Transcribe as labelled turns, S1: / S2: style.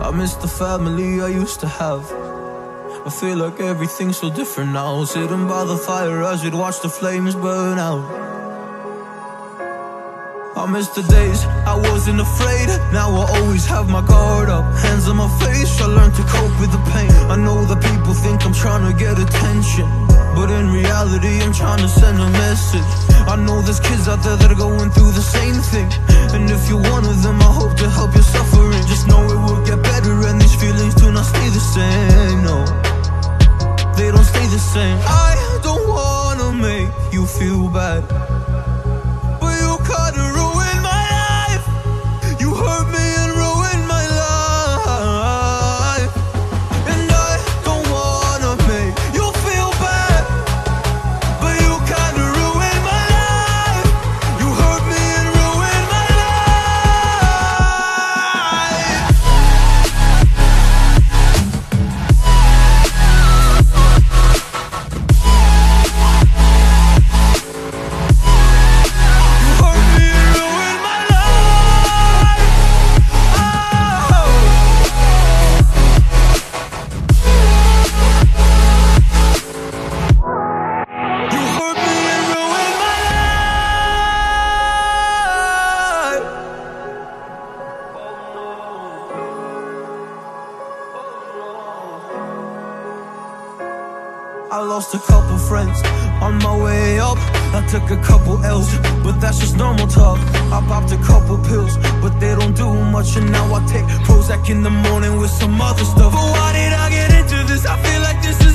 S1: I miss the family I used to have. I feel like everything's so different now. Sitting by the fire as we'd watch the flames burn out. I miss the days I wasn't afraid. Now I always have my guard up, hands on my face. I learned to cope with the pain. I know that people think I'm trying to get attention, but in reality I'm trying to send a message. I know there's kids out there that are going through the same thing, and if you're one of them, I hope to help your suffering. Just know it will get better, and these feelings do not stay the same. No, they don't stay the same. I don't wanna make you feel bad, but you kinda ruined my life. You hurt me and ruined my life, and I don't wanna make you feel bad, but you kinda ruined my life. You hurt me and ruined my life. You hurt me and ruined my life. Oh. You hurt me and ruined my life. I lost a couple friends on my way up. I took a couple L's, but that's just normal talk. I popped a couple pills, but they don't do much. And now I take Prozac in the morning with some other stuff. But why did I get into this? I feel like this